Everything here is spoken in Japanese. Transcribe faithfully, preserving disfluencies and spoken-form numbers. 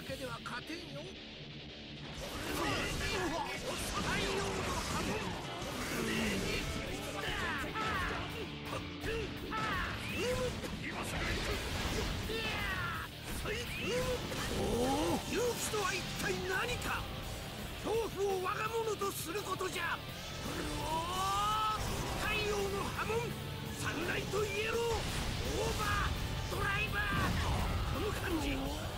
けでは勝てんよ。太陽の波紋。今すぐ行く。おお、勇気とは一体何か。恐怖を我が物とすることじゃ。太陽の波紋、サンライトイエロー、オーバードライバー。この感じ